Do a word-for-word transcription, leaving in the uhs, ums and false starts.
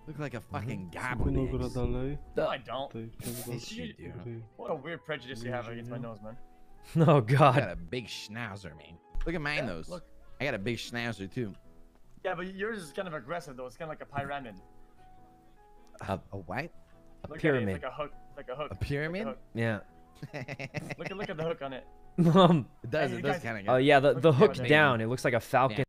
Look like a fucking Sykkuno goblin. gra dalej. No, I don't. Tutaj w Yes, you do. gry. What a weird prejudice you have against my nose, man. Oh I got God. a big schnauzer, man. Look at mine, Yeah, those. look. I got a big schnauzer too. Yeah, but yours is kind of aggressive though. It's kind of like a pyramid. A, A what? a Look pyramid. At it, it's like a hook. Like a hook. A pyramid? Like Yeah. a hook. Look at look at the hook on it. Um. It does. Hey, It you does guys- kind of. Oh yeah, the Look the at hook that. down. It looks like a falcon.